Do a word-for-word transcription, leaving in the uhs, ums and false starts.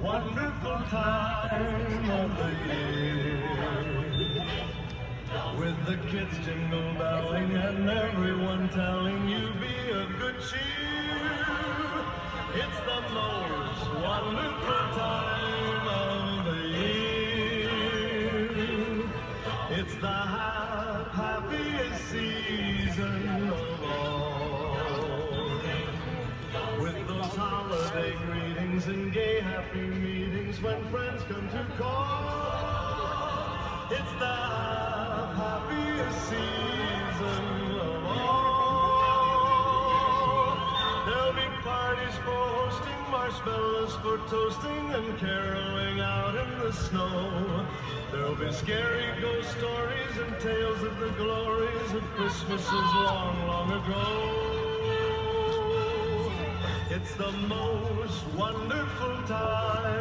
wonderful time of the year, with the kids jingle belling and everyone telling you be of good cheer. It's the most wonderful time of the year. It's the ha happiest season of all, with those holiday greetings and gay happy meetings when friends come to call. It's the happiest season of all. There'll be parties for hosting, marshmallows for toasting, and caroling out in the snow. There'll be scary ghost stories and tales of the glories of Christmases long, long ago. It's the most wonderful time